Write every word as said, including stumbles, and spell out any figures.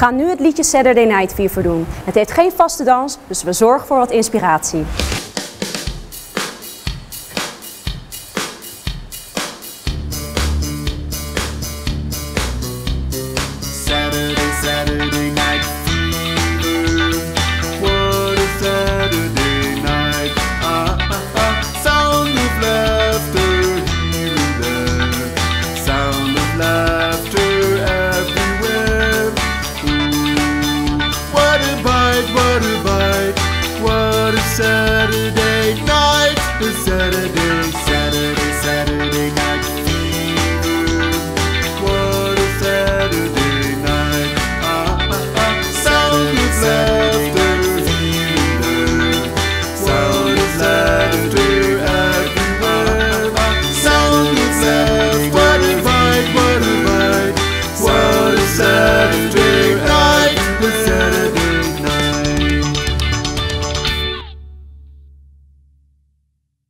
gaan nu het liedje Saturday Night Fever doen. Het heeft geen vaste dans, dus we zorgen voor wat inspiratie. Saturday, Saturday night fever. What a Saturday night. Ah, ah, ah. Sound of laughter here and there. Sound of laughter everywhere. Ooh, what a bite, what a bite. What a Saturday night. A Saturday